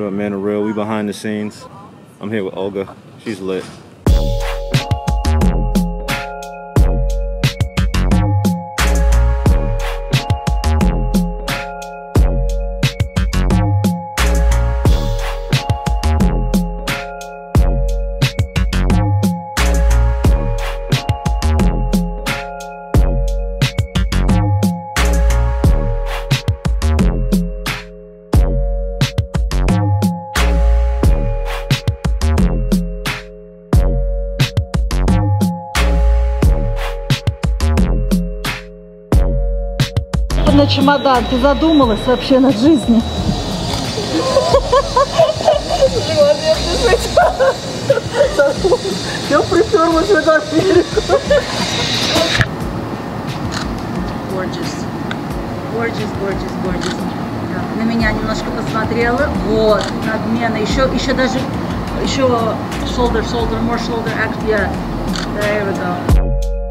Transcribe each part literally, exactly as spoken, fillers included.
What up, man? Real, we behind the scenes. I'm here with Olga. She's lit. На чемодан. Ты задумалась вообще над жизнью? Я приперлась в эту Америку. Gorgeous. Gorgeous, gorgeous, gorgeous. Так, на меня немножко посмотрела. Вот, надменно. Еще, еще даже, еще shoulder, shoulder, more shoulder. Yeah. There we go.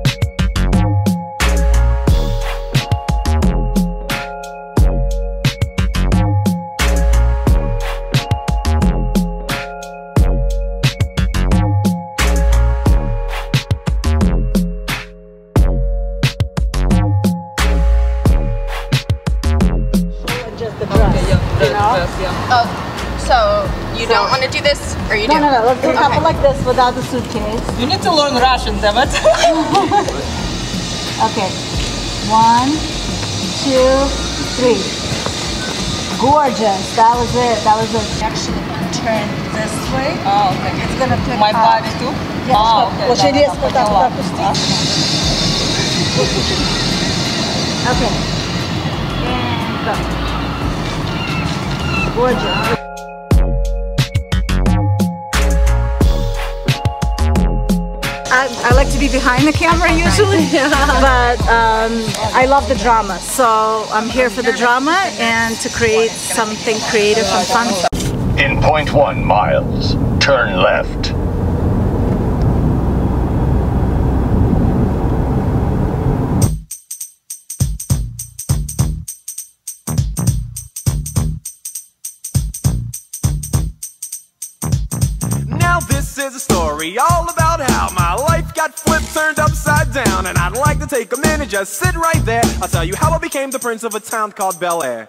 Oh, so you so, don't want to do this, or you no, do? No, no, let's do okay. it like this without the suitcase. You need to learn Russian, damn it. Okay, one, two, three. Gorgeous, that was it, that was it. Actually, turn this way. Oh, okay. It's gonna pick my up. body too? Yes, oh, okay. Очень резко так вот опустить. Okay, and go. Gorgeous. I, I like to be behind the camera usually, but um, I love the drama. So I'm here for the drama and to create something creative and fun. In zero point one miles, turn left. This is a story all about how my life got flipped, turned upside down, and I'd like to take a minute, just sit right there. I'll tell you how I became the prince of a town called Bel-Air.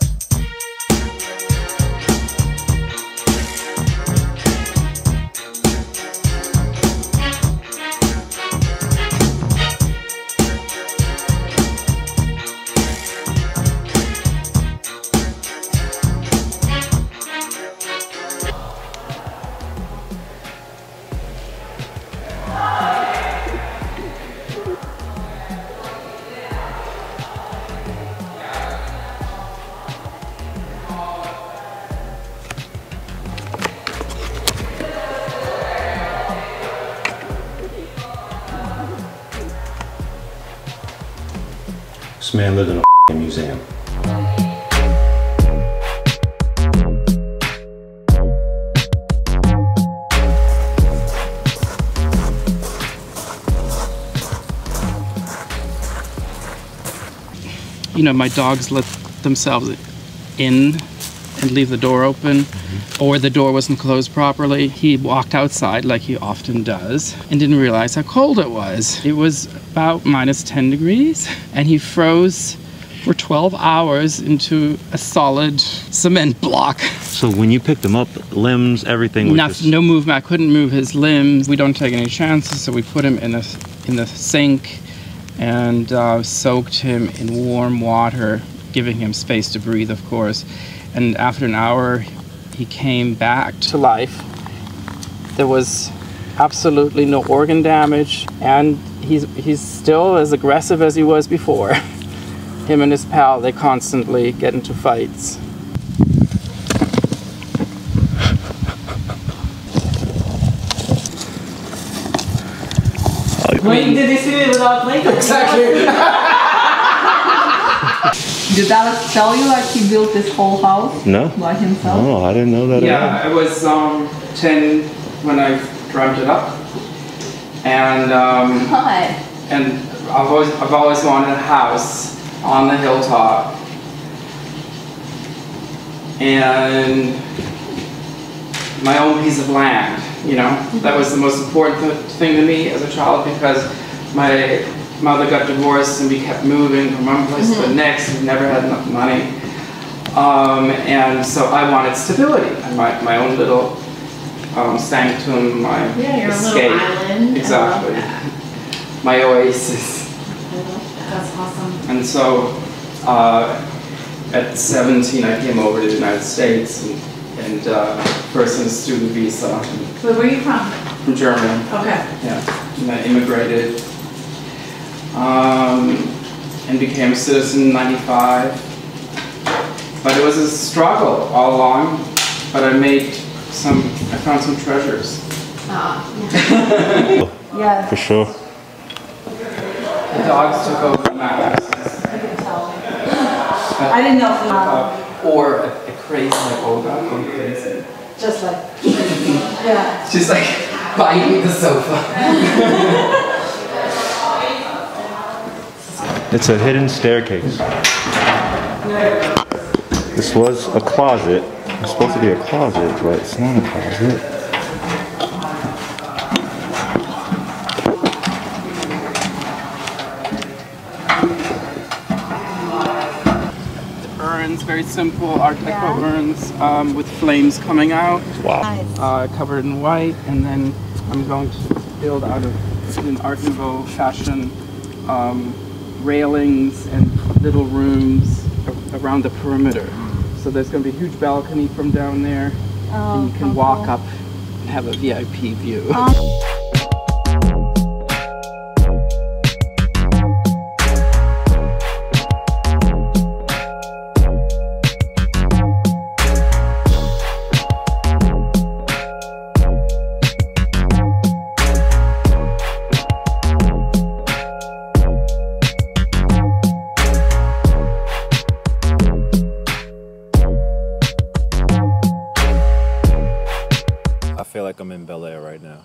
This man lived in a museum. You know, my dogs let themselves in and leave the door open, or the door wasn't closed properly. He walked outside like he often does and didn't realize how cold it was. It was about minus ten degrees, and he froze for twelve hours into a solid cement block. So when you picked him up, limbs, everything was Nothing, just... no movement. I couldn't move his limbs. We don't take any chances, so we put him in the, in the sink and uh, soaked him in warm water, giving him space to breathe, of course. And after an hour, he came back to life. There was absolutely no organ damage, and he's, he's still as aggressive as he was before. Him and his pal, they constantly get into fights. When did he see me without makeup? Exactly. Did Alex tell you like he built this whole house? No. By himself? No, I didn't know that Yeah, at all. I was um, ten when I dreamt it up. And um, Hi. and I've always, I've always wanted a house on the hilltop. And my own piece of land, you know. That was the most important th thing to me as a child, because my mother got divorced and we kept moving from one place mm-hmm. to the next. We never had enough money. Um, and so I wanted stability, and my, my own little um, sanctum, my yeah, your escape. Little island. Exactly. My oasis. That's awesome. And so uh, at seventeen I came over to the United States, and, and uh, first on a student visa. So where are you from? From Germany. Okay. Yeah, and I immigrated um, and became a citizen in ninety-five. But it was a struggle all along, but I made some, I found some treasures. Ah, yeah. Yeah. For sure. The dogs took over my house. I can tell. I didn't know. Uh, or a, a crazy like Olga, going crazy. Just like, yeah. She's like biting the sofa. It's a hidden staircase. This was a closet. It's supposed to be a closet, but it's not a closet. The urns, very simple Art Deco yeah. urns um, with flames coming out. Wow. Uh, covered in white, and then I'm going to build out of an Art Nouveau fashion um, railings and little rooms around the perimeter. So there's going to be a huge balcony from down there, oh, and you can walk cool. up and have a V I P view. Um. I feel like I'm in Bel-Air right now.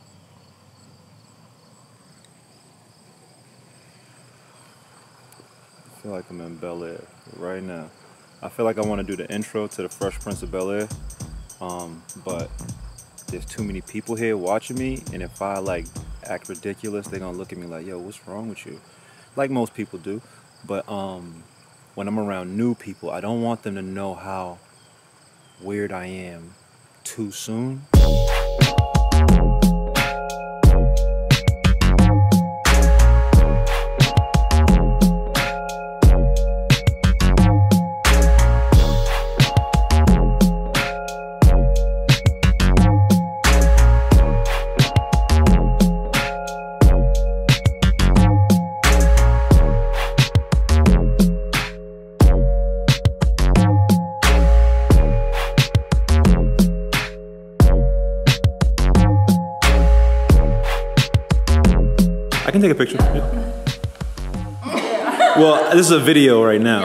I feel like I'm in Bel-Air right now. I feel like I want to do the intro to the Fresh Prince of Bel-Air, um, but there's too many people here watching me, and if I like act ridiculous, they're gonna look at me like, yo, what's wrong with you? Like most people do. But um, when I'm around new people, I don't want them to know how weird I am too soon. I can take a picture. Yeah. Well, this is a video right now.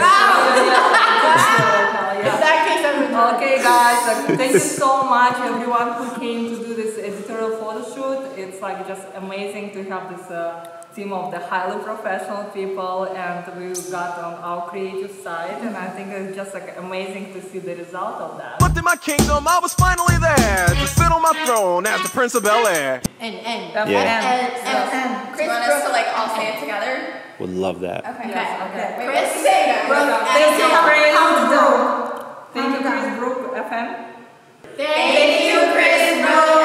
Okay, guys, thank you so much, everyone who came to do this editorial photo shoot. It's like just amazing to have this uh, team of the highly professional people, and we got on our creative side, and I think it's just like amazing to see the result of that. Looked in my kingdom, I was finally there to sit on my throne as the Prince of Bel-Air. And and Yeah. and and, and, and Do you want us to like all say it together? Would love that. Okay. Yes, okay. Wait, Chris, what's say it? Brook, Thank you, and Chris. Thank you, CHRISBROOK F M. Thank you, Chris Brook.